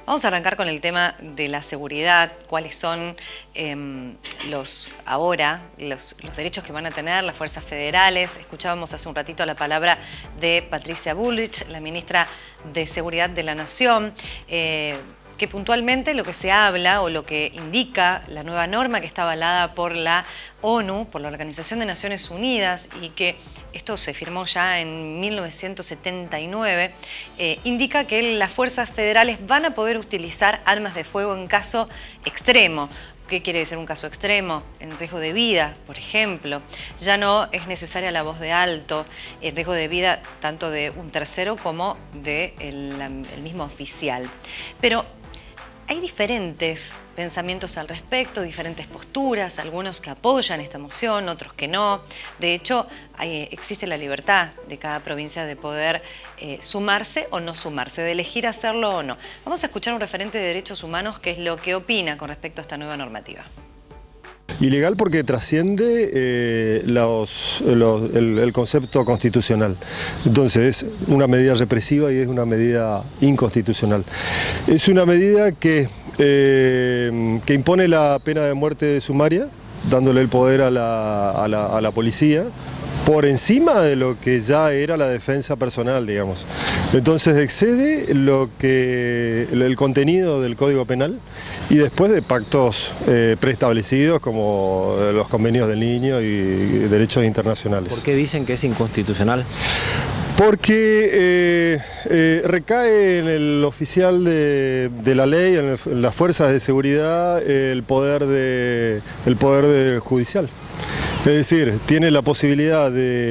Vamos a arrancar con el tema de la seguridad, cuáles son los derechos que van a tener las fuerzas federales. Escuchábamos hace un ratito la palabra de Patricia Bullrich, la ministra de Seguridad de la Nación, que puntualmente lo que se habla o lo que indica la nueva norma que está avalada por la ONU, por la Organización de Naciones Unidas, y que esto se firmó ya en 1979, indica que las fuerzas federales van a poder utilizar armas de fuego en caso extremo. ¿Qué quiere decir un caso extremo? En riesgo de vida, por ejemplo. Ya no es necesaria la voz de alto, el riesgo de vida tanto de un tercero como del mismo oficial. Pero hay diferentes pensamientos al respecto, diferentes posturas, algunos que apoyan esta moción, otros que no. De hecho, existe la libertad de cada provincia de poder sumarse o no sumarse, de elegir hacerlo o no. Vamos a escuchar a un referente de derechos humanos que es lo que opina con respecto a esta nueva normativa. Ilegal porque trasciende el concepto constitucional. Entonces es una medida represiva y es una medida inconstitucional. Es una medida que impone la pena de muerte sumaria, dándole el poder a la policía, por encima de lo que ya era la defensa personal, digamos. Entonces excede el contenido del Código Penal y después de pactos preestablecidos como los convenios del niño y derechos internacionales. ¿Por qué dicen que es inconstitucional? Porque recae en el oficial de la ley, en las fuerzas de seguridad, el poder judicial. Es decir, tiene la posibilidad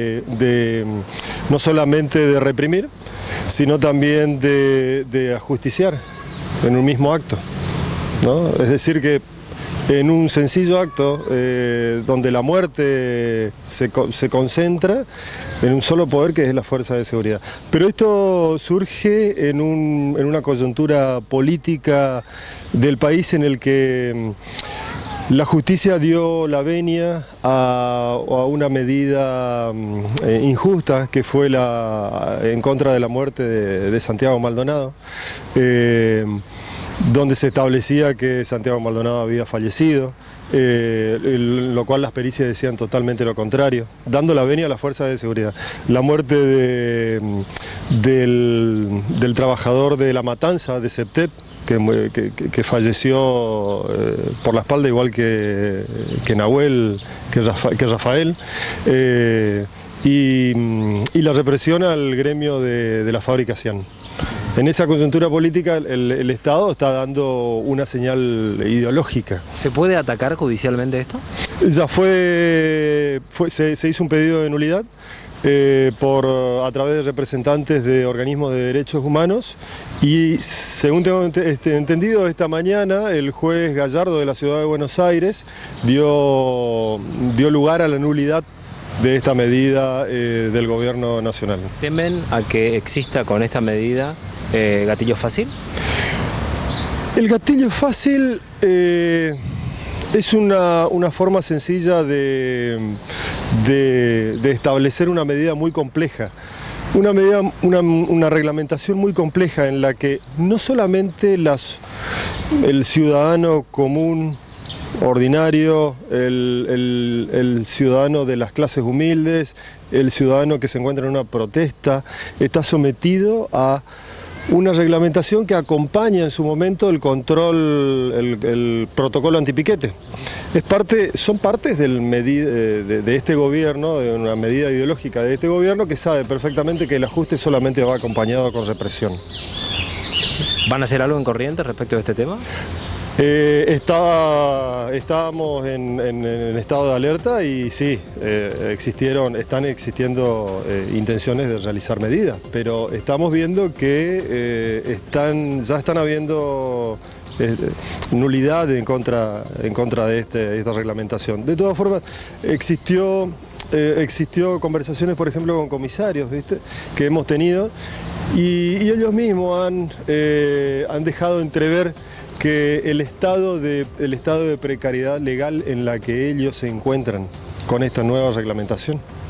no solamente de reprimir, sino también de ajusticiar en un mismo acto, ¿no? Es decir que en un sencillo acto donde la muerte se concentra en un solo poder que es la fuerza de seguridad. Pero esto surge en una coyuntura política del país en el que la justicia dio la venia a una medida injusta que fue en contra de la muerte de Santiago Maldonado, donde se establecía que Santiago Maldonado había fallecido, lo cual las pericias decían totalmente lo contrario, dando la venia a las fuerzas de seguridad. La muerte del trabajador de La Matanza, de Septep, que falleció por la espalda, igual que Nahuel, que Rafael, y la represión al gremio de la fábrica Cian. En esa coyuntura política el Estado está dando una señal ideológica. ¿Se puede atacar judicialmente esto? Ya se hizo un pedido de nulidad a través de representantes de organismos de derechos humanos y, según tengo entendido, esta mañana el juez Gallardo de la Ciudad de Buenos Aires dio lugar a la nulidad de esta medida del gobierno nacional. ¿Temen a que exista con esta medida gatillo fácil? El gatillo fácil es una forma sencilla de establecer una medida muy compleja. Una reglamentación muy compleja en la que no solamente el ciudadano común, ordinario, el ciudadano de las clases humildes, el ciudadano que se encuentra en una protesta, está sometido a una reglamentación que acompaña en su momento el control, el protocolo antipiquete. Son partes de este gobierno, de una medida ideológica de este gobierno que sabe perfectamente que el ajuste solamente va acompañado con represión. ¿Van a hacer algo en Corrientes respecto a este tema? Estábamos en estado de alerta y sí, están existiendo intenciones de realizar medidas, pero estamos viendo que ya están habiendo nulidad en contra de esta reglamentación. De todas formas, existió conversaciones, por ejemplo, con comisarios, ¿viste?, que hemos tenido y ellos mismos han dejado entrever que el estado de precariedad legal en la que ellos se encuentran con esta nueva reglamentación